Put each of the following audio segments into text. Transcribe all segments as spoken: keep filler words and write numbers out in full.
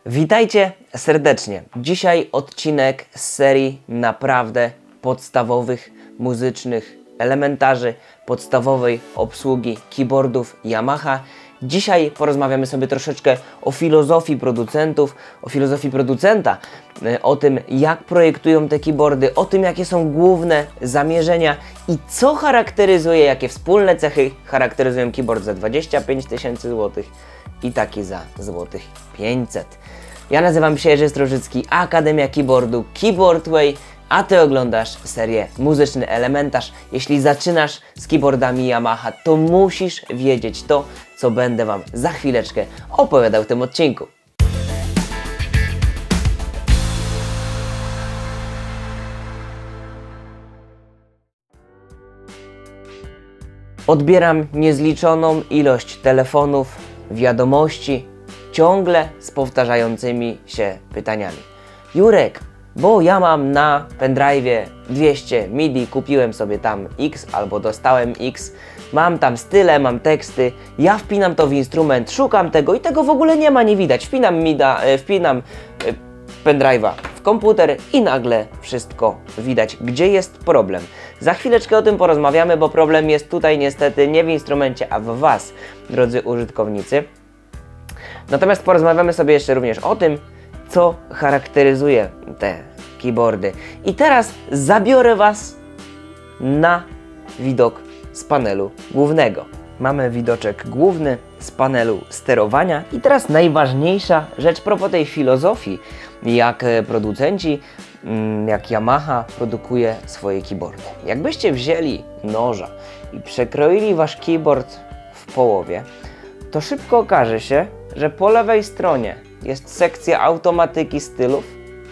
Witajcie serdecznie. Dzisiaj odcinek z serii naprawdę podstawowych muzycznych elementarzy, podstawowej obsługi keyboardów Yamaha. Dzisiaj porozmawiamy sobie troszeczkę o filozofii producentów, o filozofii producenta, o tym, jak projektują te keyboardy, o tym, jakie są główne zamierzenia i co charakteryzuje, jakie wspólne cechy charakteryzują keyboard za dwadzieścia pięć tysięcy złotych i taki za złotych pięćset. Ja nazywam się Jerzy Strożycki, Akademia Keyboardu Keyboard Way, a Ty oglądasz serię Muzyczny Elementarz. Jeśli zaczynasz z keyboardami Yamaha, to musisz wiedzieć to, co będę Wam za chwileczkę opowiadał w tym odcinku. Odbieram niezliczoną ilość telefonów, wiadomości, ciągle z powtarzającymi się pytaniami. Jurek, bo ja mam na pendrive'ie dwieście MIDI, kupiłem sobie tam X albo dostałem X, mam tam style, mam teksty, ja wpinam to w instrument, szukam tego i tego w ogóle nie ma, nie widać. Wpinam mida, wpinam pendrive'a w komputer i nagle wszystko widać. Gdzie jest problem? Za chwileczkę o tym porozmawiamy, bo problem jest tutaj niestety nie w instrumencie, a w Was, drodzy użytkownicy. Natomiast porozmawiamy sobie jeszcze również o tym, co charakteryzuje te keyboardy. I teraz zabiorę Was na widok z panelu głównego. Mamy widoczek główny z panelu sterowania i teraz najważniejsza rzecz propos tej filozofii, jak producenci, jak Yamaha produkuje swoje keyboardy. Jakbyście wzięli noża i przekroili Wasz keyboard w połowie, to szybko okaże się, że po lewej stronie jest sekcja automatyki stylów,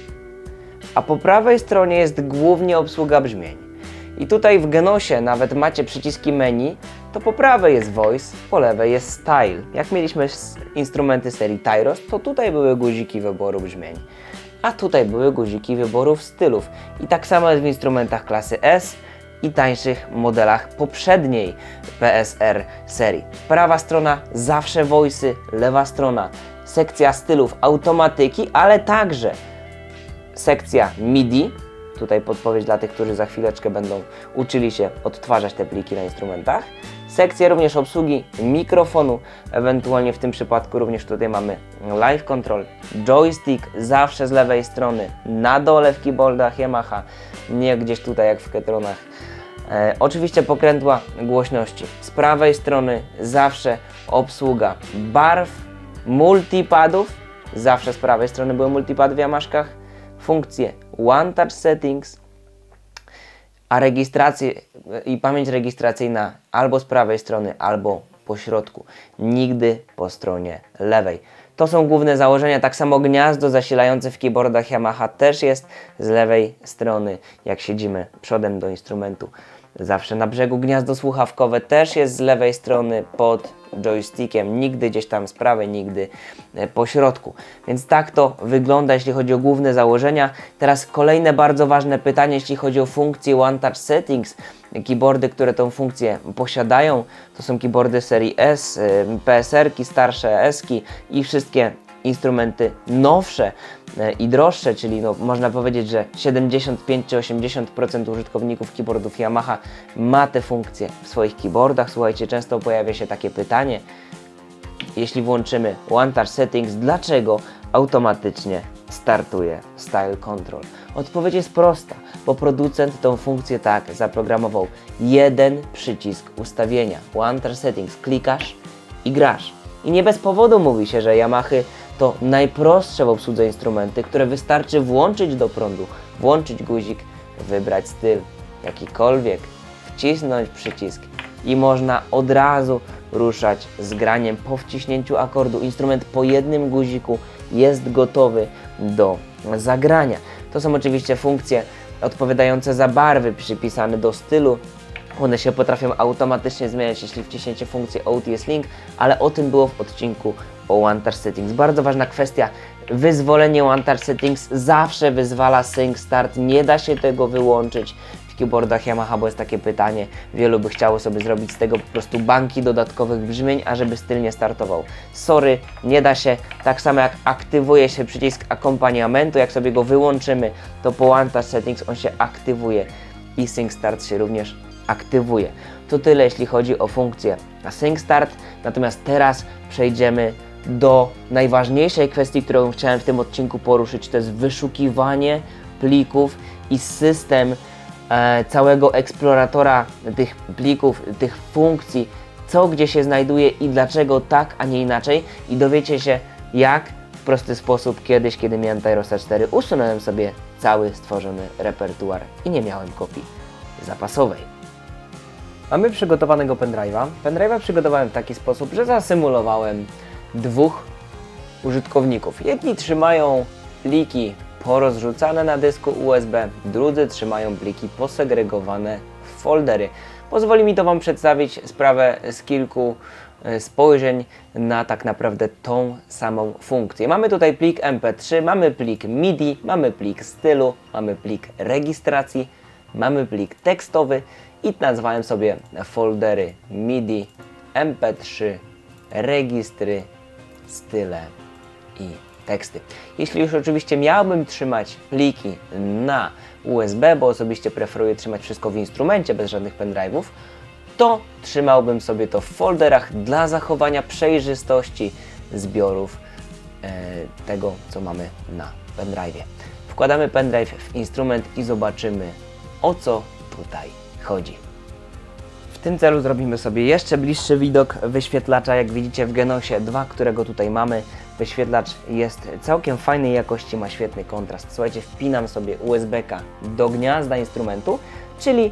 a po prawej stronie jest głównie obsługa brzmień. I tutaj w Genosie nawet macie przyciski menu, to po prawej jest voice, po lewej jest style. Jak mieliśmy instrumenty serii Tyros, to tutaj były guziki wyboru brzmień, a tutaj były guziki wyborów stylów. I tak samo jest w instrumentach klasy S i tańszych modelach poprzedniej P S R serii. Prawa strona zawsze voice'y, lewa strona sekcja stylów, automatyki, ale także sekcja MIDI. Tutaj podpowiedź dla tych, którzy za chwileczkę będą uczyli się odtwarzać te pliki na instrumentach. Sekcja również obsługi mikrofonu, ewentualnie w tym przypadku również tutaj mamy live control, joystick zawsze z lewej strony, na dole w keyboardach Yamaha, nie gdzieś tutaj jak w Ketronach. E, oczywiście pokrętła głośności. Z prawej strony zawsze obsługa barw, multipadów, zawsze z prawej strony były multipady w Yamaszkach, funkcje One Touch Settings, a rejestrację i pamięć rejestracyjna albo z prawej strony, albo po środku, nigdy po stronie lewej. To są główne założenia, tak samo gniazdo zasilające w keyboardach Yamaha też jest z lewej strony, jak siedzimy przodem do instrumentu. Zawsze na brzegu gniazdo słuchawkowe też jest z lewej strony pod joystickiem, nigdy gdzieś tam z prawej, nigdy po środku. Więc tak to wygląda, jeśli chodzi o główne założenia. Teraz kolejne bardzo ważne pytanie, jeśli chodzi o funkcję One Touch Settings. Keyboardy, które tą funkcję posiadają, to są keyboardy serii S, P S R-ki, starsze S-ki i wszystkie instrumenty nowsze i droższe, czyli no, można powiedzieć, że siedemdziesiąt pięć czy osiemdziesiąt procent użytkowników keyboardów Yamaha ma te funkcje w swoich keyboardach. Słuchajcie, często pojawia się takie pytanie, jeśli włączymy One Touch Settings, dlaczego automatycznie startuje Style Control? Odpowiedź jest prosta, bo producent tą funkcję tak zaprogramował. Jeden przycisk ustawienia, One Touch Settings, klikasz i grasz. I nie bez powodu mówi się, że Yamahy to najprostsze w obsłudze instrumenty, które wystarczy włączyć do prądu, włączyć guzik, wybrać styl jakikolwiek, wcisnąć przycisk i można od razu ruszać z graniem po wciśnięciu akordu. Instrument po jednym guziku jest gotowy do zagrania. To są oczywiście funkcje odpowiadające za barwy przypisane do stylu. One się potrafią automatycznie zmieniać, jeśli wciśniecie funkcję O T S Link, ale o tym było w odcinku o One Touch Settings. Bardzo ważna kwestia, wyzwolenie One Touch Settings zawsze wyzwala Sync Start, nie da się tego wyłączyć. W keyboardach Yamaha, bo jest takie pytanie, wielu by chciało sobie zrobić z tego po prostu banki dodatkowych brzmień, a żeby styl nie startował. Sorry, nie da się. Tak samo jak aktywuje się przycisk akompaniamentu, jak sobie go wyłączymy, to po One Touch Settings on się aktywuje i Sync Start się również aktywuje. To tyle, jeśli chodzi o funkcję Sync Start, natomiast teraz przejdziemy do najważniejszej kwestii, którą chciałem w tym odcinku poruszyć, to jest wyszukiwanie plików i system e, całego eksploratora tych plików, tych funkcji, co gdzie się znajduje i dlaczego tak, a nie inaczej, i dowiecie się, jak w prosty sposób kiedyś, kiedy miałem Tyrosa cztery, usunąłem sobie cały stworzony repertuar i nie miałem kopii zapasowej. Mamy przygotowanego pendrive'a. Pendrive'a przygotowałem w taki sposób, że zasymulowałem dwóch użytkowników. Jedni trzymają pliki porozrzucane na dysku U S B, drudzy trzymają pliki posegregowane w foldery. Pozwoli mi to Wam przedstawić sprawę z kilku spojrzeń na tak naprawdę tą samą funkcję. Mamy tutaj plik M P trzy, mamy plik MIDI, mamy plik stylu, mamy plik rejestracji, mamy plik tekstowy i nazwałem sobie foldery MIDI, M P trzy, registry, style i teksty. Jeśli już oczywiście miałbym trzymać pliki na U S B, bo osobiście preferuję trzymać wszystko w instrumencie bez żadnych pendrive'ów, to trzymałbym sobie to w folderach dla zachowania przejrzystości zbiorów e, tego, co mamy na pendrive'ie. Wkładamy pendrive w instrument i zobaczymy, o co tutaj chodzi. W tym celu zrobimy sobie jeszcze bliższy widok wyświetlacza. Jak widzicie w Genosie dwa, którego tutaj mamy, wyświetlacz jest całkiem fajnej jakości, ma świetny kontrast. Słuchajcie, wpinam sobie U S B-ka do gniazda instrumentu, czyli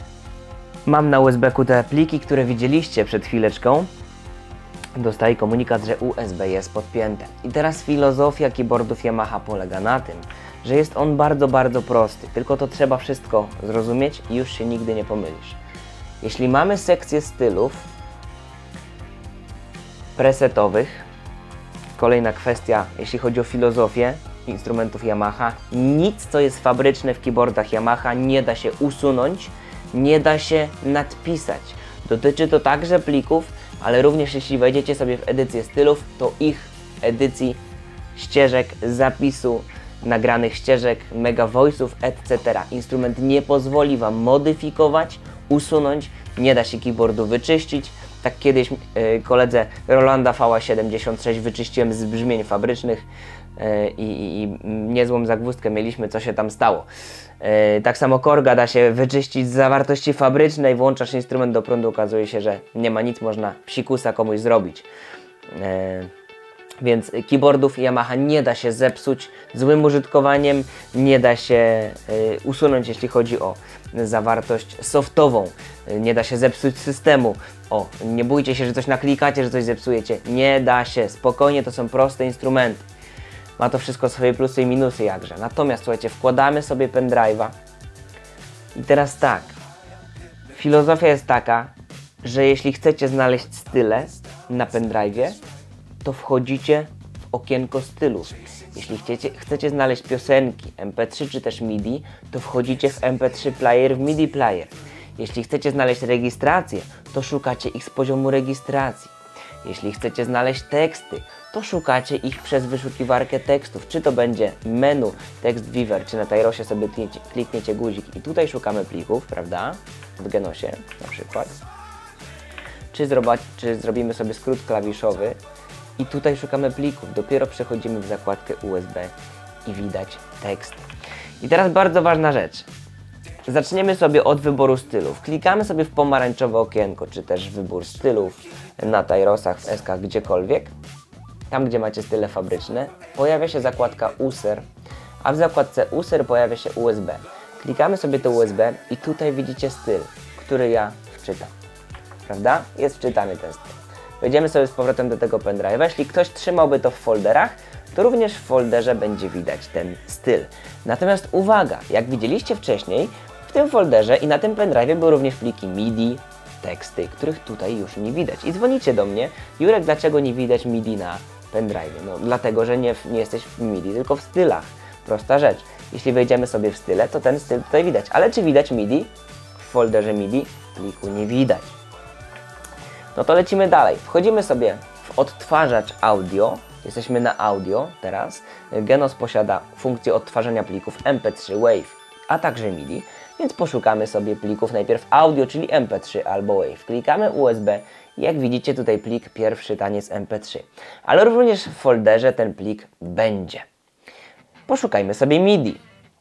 mam na U S B-ku te pliki, które widzieliście przed chwileczką. Dostaję komunikat, że U S B jest podpięte. I teraz filozofia keyboardów Yamaha polega na tym, że jest on bardzo, bardzo prosty. Tylko to trzeba wszystko zrozumieć i już się nigdy nie pomylisz. Jeśli mamy sekcję stylów presetowych, kolejna kwestia, jeśli chodzi o filozofię instrumentów Yamaha, nic, co jest fabryczne w keyboardach Yamaha, nie da się usunąć, nie da się nadpisać. Dotyczy to także plików, ale również jeśli wejdziecie sobie w edycję stylów, to ich edycji ścieżek, zapisu, nagranych ścieżek, mega voice'ów, et cetera. Instrument nie pozwoli Wam modyfikować, usunąć, nie da się keyboardu wyczyścić. Tak kiedyś yy, koledze Rolanda V A siedemdziesiąt sześć wyczyściłem z brzmień fabrycznych yy, i, i niezłą zagwozdkę mieliśmy, co się tam stało. Yy, tak samo Korga da się wyczyścić z zawartości fabrycznej, włączasz instrument do prądu, okazuje się, że nie ma nic, można psikusa komuś zrobić. Yy. Więc keyboardów Yamaha nie da się zepsuć złym użytkowaniem, nie da się y, usunąć, jeśli chodzi o zawartość softową, y, nie da się zepsuć systemu. O, nie bójcie się, że coś naklikacie, że coś zepsujecie. Nie da się, spokojnie, to są proste instrumenty. Ma to wszystko swoje plusy i minusy jakże. Natomiast słuchajcie, wkładamy sobie pendrive'a i teraz tak, filozofia jest taka, że jeśli chcecie znaleźć style na pendrive'ie, to wchodzicie w okienko stylów. Jeśli chcecie, chcecie znaleźć piosenki M P trzy czy też MIDI, to wchodzicie w M P trzy player, w MIDI player. Jeśli chcecie znaleźć rejestrację, to szukacie ich z poziomu rejestracji. Jeśli chcecie znaleźć teksty, to szukacie ich przez wyszukiwarkę tekstów. Czy to będzie menu Text Viewer, czy na Tyrosie sobie klikniecie, klikniecie guzik i tutaj szukamy plików, prawda? W Genosie na przykład. Czy, zroba, czy zrobimy sobie skrót klawiszowy i tutaj szukamy plików. Dopiero przechodzimy w zakładkę U S B i widać tekst. I teraz bardzo ważna rzecz. Zaczniemy sobie od wyboru stylów. Klikamy sobie w pomarańczowe okienko, czy też wybór stylów na Tyrosach, w eskach, gdziekolwiek. Tam, gdzie macie style fabryczne, pojawia się zakładka U S E R, a w zakładce U S E R pojawia się U S B. Klikamy sobie to U S B i tutaj widzicie styl, który ja wczytam. Prawda? Jest wczytany ten styl. Wejdziemy sobie z powrotem do tego pendrive'a. Jeśli ktoś trzymałby to w folderach, to również w folderze będzie widać ten styl. Natomiast uwaga, jak widzieliście wcześniej, w tym folderze i na tym pendrive'ie były również pliki MIDI, teksty, których tutaj już nie widać. I dzwonicie do mnie: Jurek, dlaczego nie widać MIDI na pendrive'ie? No dlatego, że nie, nie jesteś w MIDI, tylko w stylach. Prosta rzecz. Jeśli wejdziemy sobie w style, to ten styl tutaj widać. Ale czy widać M I D I? W folderze M I D I pliku nie widać. No to lecimy dalej. Wchodzimy sobie w odtwarzacz audio. Jesteśmy na audio teraz. Genos posiada funkcję odtwarzania plików M P trzy, WAV, a także M I D I. Więc poszukamy sobie plików najpierw audio, czyli M P trzy albo WAV. Klikamy U S B i jak widzicie tutaj plik pierwszy taniec M P trzy. Ale również w folderze ten plik będzie. Poszukajmy sobie M I D I.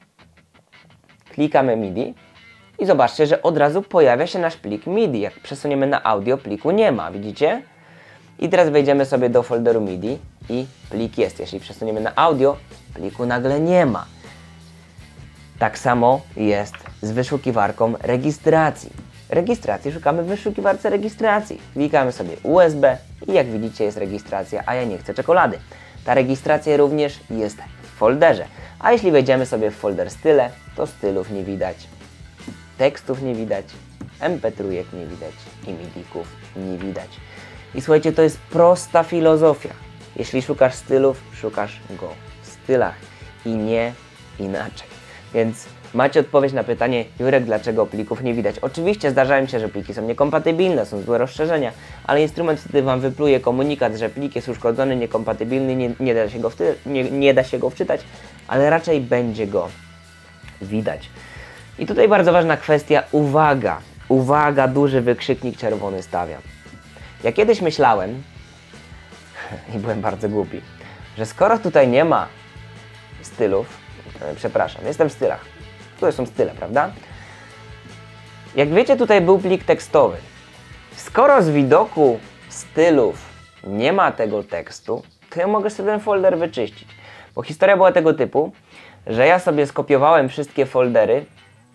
Klikamy M I D I i zobaczcie, że od razu pojawia się nasz plik M I D I. Jak przesuniemy na audio, pliku nie ma, widzicie? I teraz wejdziemy sobie do folderu M I D I i plik jest. Jeśli przesuniemy na audio, pliku nagle nie ma. Tak samo jest z wyszukiwarką rejestracji. Rejestracji szukamy w wyszukiwarce rejestracji. Klikamy sobie U S B i jak widzicie jest rejestracja, a ja nie chcę czekolady. Ta rejestracja również jest w folderze. A jeśli wejdziemy sobie w folder style, to stylów nie widać, tekstów nie widać, M P trzy nie widać i M I D I-ków nie widać. I słuchajcie, to jest prosta filozofia. Jeśli szukasz stylów, szukasz go w stylach i nie inaczej. Więc macie odpowiedź na pytanie, Jurek, dlaczego plików nie widać. Oczywiście zdarzają się, że pliki są niekompatybilne, są złe rozszerzenia, ale instrument wtedy Wam wypluje komunikat, że plik jest uszkodzony, niekompatybilny, nie, nie, da się go nie, nie da się go wczytać, ale raczej będzie go widać. I tutaj bardzo ważna kwestia, uwaga, uwaga, duży wykrzyknik czerwony stawiam. Ja kiedyś myślałem, i byłem bardzo głupi, że skoro tutaj nie ma stylów, przepraszam, jestem w stylach. Tutaj są style, prawda? Jak wiecie, tutaj był plik tekstowy. Skoro z widoku stylów nie ma tego tekstu, to ja mogę sobie ten folder wyczyścić. Bo historia była tego typu, że ja sobie skopiowałem wszystkie foldery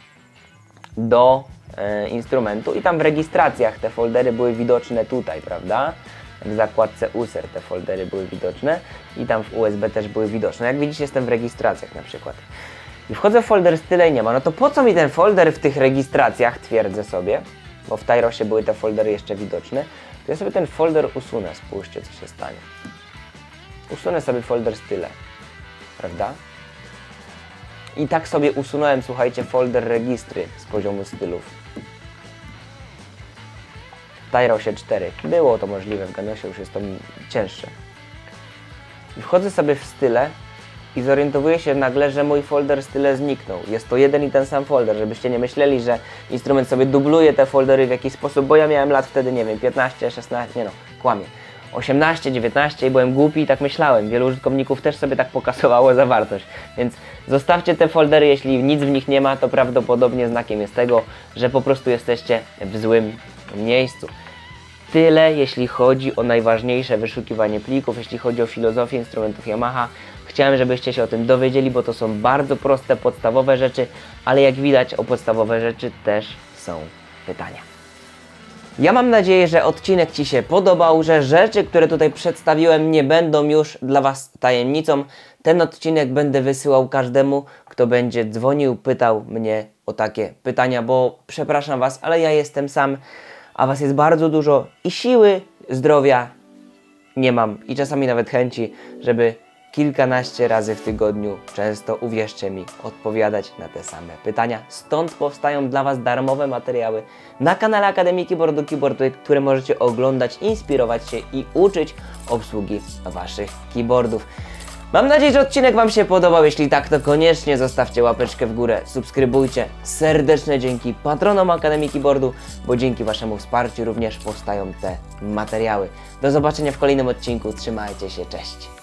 do e, instrumentu i tam w rejestracjach te foldery były widoczne tutaj, prawda? W zakładce user te foldery były widoczne i tam w U S B też były widoczne. Jak widzicie, jestem w rejestracjach na przykład. I wchodzę w folder style i nie ma. No to po co mi ten folder w tych rejestracjach, twierdzę sobie, bo w Tyrosie były te foldery jeszcze widoczne, to ja sobie ten folder usunę. Spójrzcie, co się stanie. Usunę sobie folder style, prawda? I tak sobie usunąłem, słuchajcie, folder registry z poziomu stylów. W Tyrosie cztery. Było to możliwe, w Genosie już jest to cięższe. I wchodzę sobie w style i zorientowuję się nagle, że mój folder style zniknął. Jest to jeden i ten sam folder, żebyście nie myśleli, że instrument sobie dubluje te foldery w jakiś sposób, bo ja miałem lat wtedy, nie wiem, piętnaście, szesnaście, nie no, kłamie. osiemnaście, dziewiętnaście i byłem głupi i tak myślałem. Wielu użytkowników też sobie tak pokasowało zawartość. Więc zostawcie te foldery, jeśli nic w nich nie ma, to prawdopodobnie znakiem jest tego, że po prostu jesteście w złym miejscu. Tyle, jeśli chodzi o najważniejsze wyszukiwanie plików, jeśli chodzi o filozofię instrumentów Yamaha. Chciałem, żebyście się o tym dowiedzieli, bo to są bardzo proste, podstawowe rzeczy, ale jak widać, o podstawowe rzeczy też są pytania. Ja mam nadzieję, że odcinek Ci się podobał, że rzeczy, które tutaj przedstawiłem, nie będą już dla Was tajemnicą. Ten odcinek będę wysyłał każdemu, kto będzie dzwonił, pytał mnie o takie pytania, bo przepraszam Was, ale ja jestem sam, a Was jest bardzo dużo i siły, zdrowia nie mam i czasami nawet chęci, żeby kilkanaście razy w tygodniu, często, uwierzcie mi, odpowiadać na te same pytania. Stąd powstają dla Was darmowe materiały na kanale Akademii Keyboardu Keyboardu, które możecie oglądać, inspirować się i uczyć obsługi Waszych keyboardów. Mam nadzieję, że odcinek Wam się podobał. Jeśli tak, to koniecznie zostawcie łapeczkę w górę, subskrybujcie. Serdeczne dzięki patronom Akademii Keyboardu, bo dzięki Waszemu wsparciu również powstają te materiały. Do zobaczenia w kolejnym odcinku. Trzymajcie się, cześć!